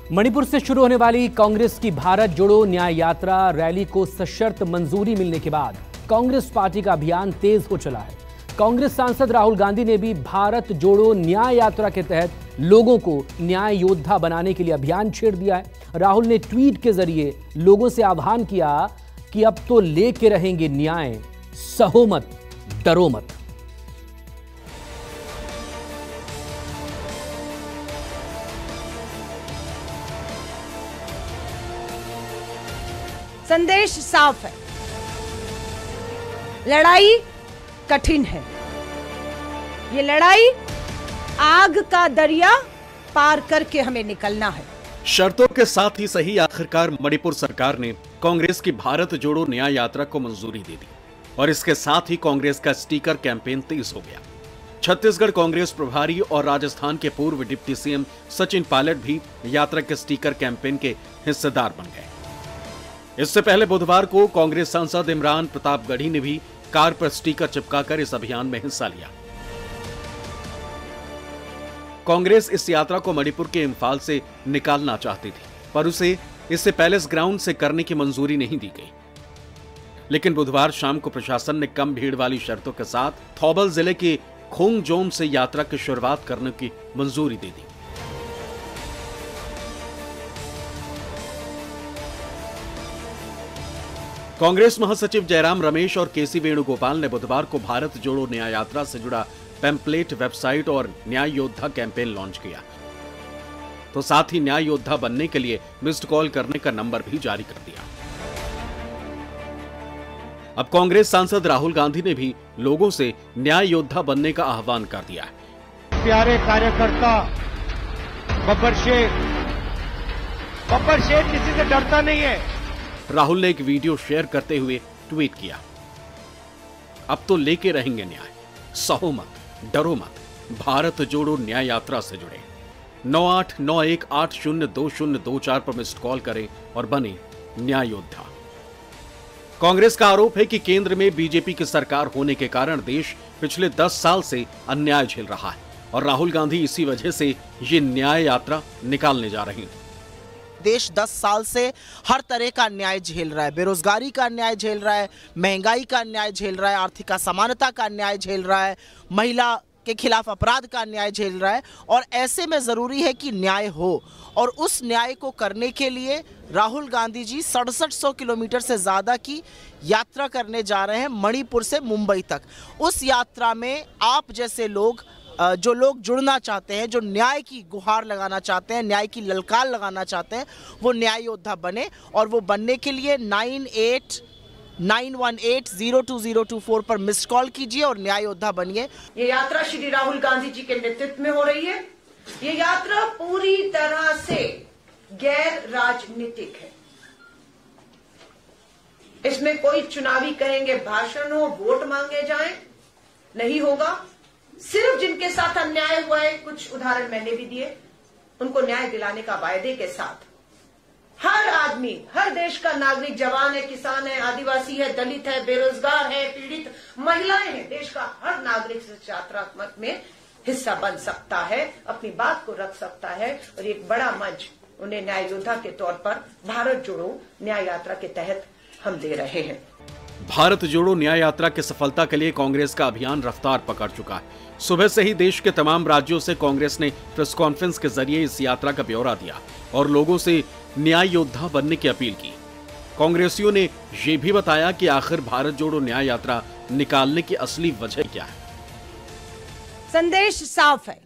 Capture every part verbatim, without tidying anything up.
मणिपुर से शुरू होने वाली कांग्रेस की भारत जोड़ो न्याय यात्रा रैली को सशर्त मंजूरी मिलने के बाद कांग्रेस पार्टी का अभियान तेज हो चला है। कांग्रेस सांसद राहुल गांधी ने भी भारत जोड़ो न्याय यात्रा के तहत लोगों को न्याय योद्धा बनाने के लिए अभियान छेड़ दिया है। राहुल ने ट्वीट के जरिए लोगों से आह्वान किया कि अब तो लेके रहेंगे न्याय, सहो मत, डरो मत। संदेश साफ है, लड़ाई कठिन है। ये लड़ाई आग का दरिया पार करके हमें निकलना है। शर्तों के साथ ही सही आखिरकार मणिपुर सरकार ने कांग्रेस की भारत जोड़ो न्याय यात्रा को मंजूरी दे दी और इसके साथ ही कांग्रेस का स्टिकर कैंपेन तेज हो गया। छत्तीसगढ़ कांग्रेस प्रभारी और राजस्थान के पूर्व डिप्टी सीएम सचिन पायलट भी यात्रा के स्टिकर कैंपेन के हिस्सेदार बन गए। इससे पहले बुधवार को कांग्रेस सांसद इमरान प्रतापगढ़ी ने भी कार पर स्टिकर चिपकाकर इस अभियान में हिस्सा लिया। कांग्रेस इस यात्रा को मणिपुर के इंफाल से निकालना चाहती थी, पर उसे इससे पैलेस ग्राउंड से करने की मंजूरी नहीं दी गई। लेकिन बुधवार शाम को प्रशासन ने कम भीड़ वाली शर्तों के साथ थौबल जिले के खोंगजोम से यात्रा की शुरुआत करने की मंजूरी दे दी। कांग्रेस महासचिव जयराम रमेश और केसी वेणुगोपाल ने बुधवार को भारत जोड़ो न्याय यात्रा से जुड़ा पैम्पलेट, वेबसाइट और न्याय योद्धा कैंपेन लॉन्च किया। तो साथ ही न्याय योद्धा बनने के लिए मिस्ड कॉल करने का नंबर भी जारी कर दिया। अब कांग्रेस सांसद राहुल गांधी ने भी लोगों से न्याय योद्धा बनने का आह्वान कर दिया है। प्यारे कार्यकर्ता, बब्बर शेख, बब्बर शेख किसी से डरता नहीं है। राहुल ने एक वीडियो शेयर करते हुए ट्वीट किया, अब तो लेके रहेंगे न्याय, सहो मत, डरो मत, भारत जोड़ो न्याय यात्रा से जुड़े। नौ आठ नौ एक आठ शून्य दो शून्य दो चार पर मिस्ड कॉल करें और बने न्याय योद्धा। कांग्रेस का आरोप है कि केंद्र में बीजेपी की सरकार होने के कारण देश पिछले दस साल से अन्याय झेल रहा है और राहुल गांधी इसी वजह से ये न्याय यात्रा निकालने जा रहे हैं। देश दस साल से हर तरह का अन्याय झेल रहा है। बेरोजगारी का अन्याय झेल रहा है, महंगाई का अन्याय झेल रहा है, आर्थिक असमानता का अन्याय झेल रहा है, महिला के खिलाफ अपराध का अन्याय झेल रहा है। और ऐसे में ज़रूरी है कि न्याय हो, और उस न्याय को करने के लिए राहुल गांधी जी सड़सठ सौ किलोमीटर से ज़्यादा की यात्रा करने जा रहे हैं, मणिपुर से मुंबई तक। उस यात्रा में आप जैसे लोग, जो लोग जुड़ना चाहते हैं, जो न्याय की गुहार लगाना चाहते हैं, न्याय की ललकार लगाना चाहते हैं, वो न्याय योद्धा बने। और वो बनने के लिए nine eight nine one eight zero two zero two four पर मिस्ड कॉल कीजिए और न्याय योद्धा बनिए। ये यात्रा श्री राहुल गांधी जी के नेतृत्व में हो रही है। ये यात्रा पूरी तरह से गैर राजनीतिक है। इसमें कोई चुनावी कहेंगे भाषण हो, वोट मांगे जाएं, नहीं होगा। सिर्फ जिनके साथ अन्याय हुआ है, कुछ उदाहरण मैंने भी दिए, उनको न्याय दिलाने का वायदे के साथ हर आदमी, हर देश का नागरिक, जवान है, किसान है, आदिवासी है, दलित है, बेरोजगार है, पीड़ित महिलाएं हैं, देश का हर नागरिक इस यात्रा में हिस्सा बन सकता है, अपनी बात को रख सकता है। और एक बड़ा मंच उन्हें न्याय योद्धा के तौर पर भारत जोड़ो न्याय यात्रा के तहत हम दे रहे हैं। भारत जोड़ो न्याय यात्रा की सफलता के लिए कांग्रेस का अभियान रफ्तार पकड़ चुका है। सुबह से ही देश के तमाम राज्यों से कांग्रेस ने प्रेस कॉन्फ्रेंस के जरिए इस यात्रा का ब्यौरा दिया और लोगों से न्याय योद्धा बनने की अपील की। कांग्रेसियों ने यह भी बताया कि आखिर भारत जोड़ो न्याय यात्रा निकालने की असली वजह क्या है। संदेश साफ है,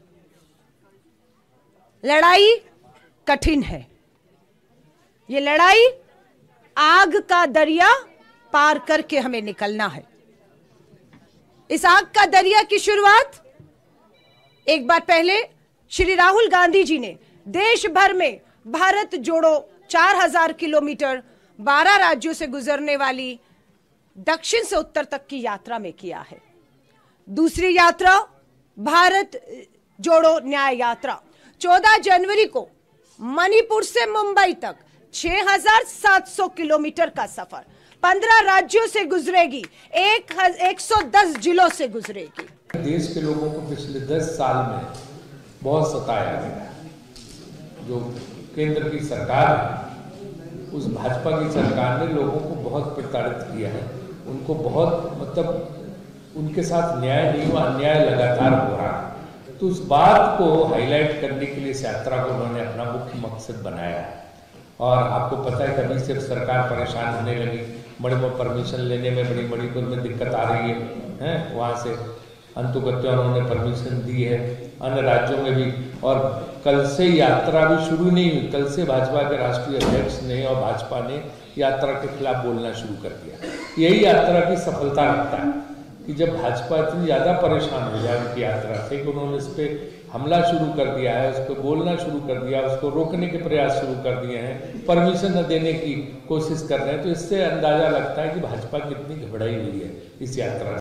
लड़ाई कठिन है। ये लड़ाई आग का दरिया पार करके हमें निकलना है। इस आग का दरिया की शुरुआत एक बार पहले श्री राहुल गांधी जी ने देश भर में भारत जोड़ो चार हजार किलोमीटर बारह राज्यों से गुजरने वाली दक्षिण से उत्तर तक की यात्रा में किया है। दूसरी यात्रा भारत जोड़ो न्याय यात्रा चौदह जनवरी को मणिपुर से मुंबई तक छह हजार सात सौ किलोमीटर का सफर पंद्रह राज्यों से गुजरेगी, एक एक सौ दस जिलों से गुजरेगी। देश के लोगों को पिछले दस साल में बहुत सताया गया, जो केंद्र की सरकार है, उस भाजपा की सरकार ने लोगों को बहुत प्रताड़ित किया है, उनको बहुत मतलब उनके साथ न्याय नहीं हुआ, अन्याय लगातार हो रहा है। तो उस बात को हाईलाइट करने के लिए इस यात्रा को उन्होंने अपना मुख्य मकसद बनाया है। और आपको पता है कभी से सरकार परेशान होने लगी, बड़े बड़े परमिशन लेने में बड़ी मणिपुर में दिक्कत आ रही है, हैं वहाँ से अंतुगत्या उन्होंने परमिशन दी है, अन्य राज्यों में भी। और कल से यात्रा भी शुरू नहीं हुई, कल से भाजपा के राष्ट्रीय अध्यक्ष ने और भाजपा ने यात्रा के खिलाफ बोलना शुरू कर दिया। यही यात्रा की सफलता रखता है कि जब भाजपा इतनी ज़्यादा परेशान हो जाए उनकी यात्रा से कि उन्होंने इस पर हमला शुरू कर दिया है, उस पर बोलना शुरू कर दिया, उसको रोकने के प्रयास शुरू कर दिए हैं, परमिशन न देने की कोशिश कर रहे हैं, तो इससे अंदाजा लगता है कि भाजपा कितनी घबराई हुई है इस यात्रा से।